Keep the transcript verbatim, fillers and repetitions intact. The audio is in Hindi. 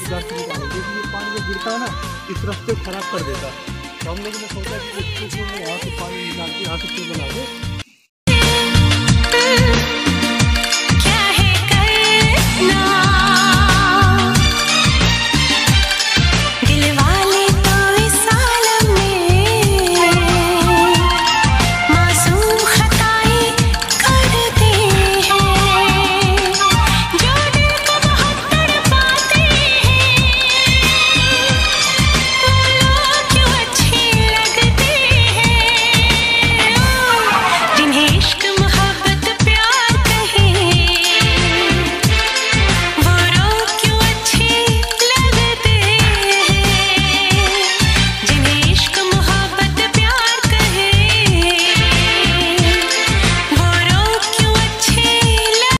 सुधार से निकालें, क्योंकि ये पानी जो गिरता है ना इस रास्ते को खराब कर देता है। तो हम लोगों ने सोचा कि इसको यहाँ से पानी निकाल के यहाँ से ट्यूब बना दे